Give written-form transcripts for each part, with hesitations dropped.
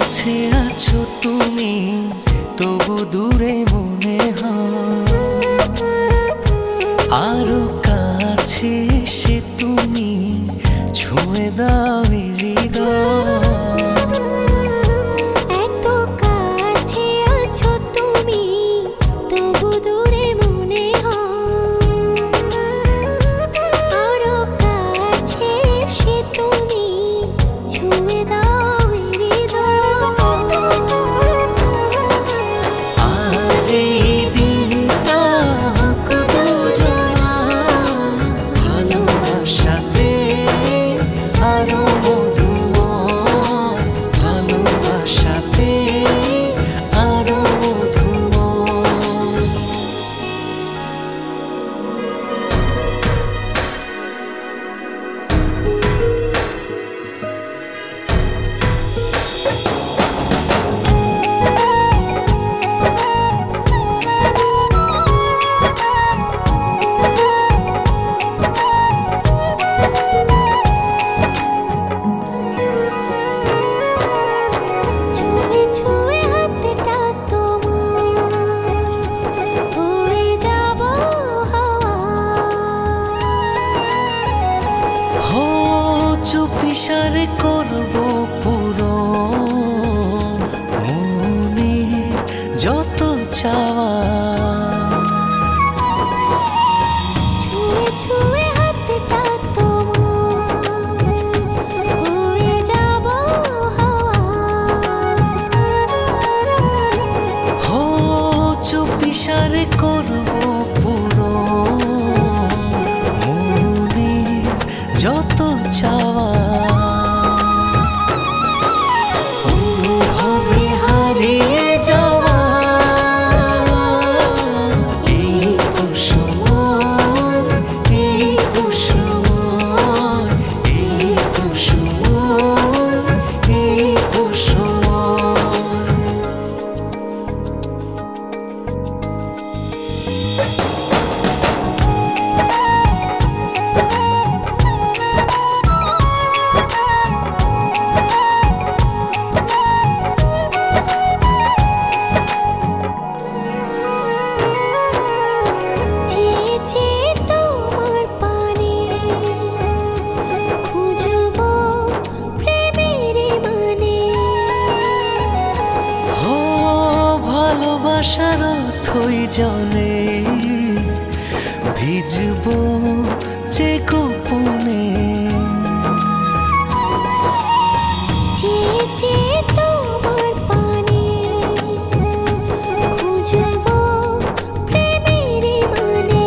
কাছে আছো তুমি, তবু দূরে মনে হয়। আরো কাছে এসে তুমি ছুঁয়ে দাও হৃদয়। চুপিসারে করব পুরো মনের যত চাওয়া। ছুঁয়ে ছুঁয়ে হাতটা তোমার হয়ে যাব হাওয়া। হো চুপিসারে করব পুরো মনের যত চাওয়া। অনুভবে হারিয়ে যাওয়া এই তো সময়, এই তো সময়, এই তো সময়, এই তো সময়। ভালোবাসার অথই জলে ভিজবো যে গোপনে। তোমার পানে খুঁজবো প্রেমের মানে।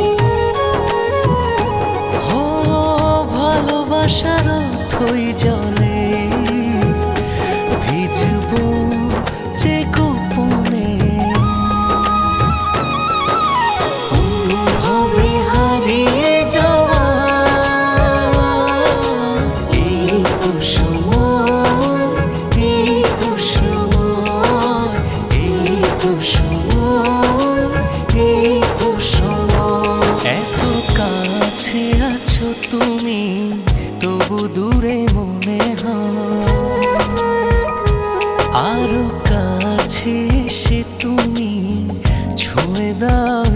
ও ভালোবাসার অথই জলে ভিজবো যে গোপনে। কাছে আছো তুমি, তবু দূরে মনে হয়। আরো কাছে এসে তুমি ছুঁয়ে দাও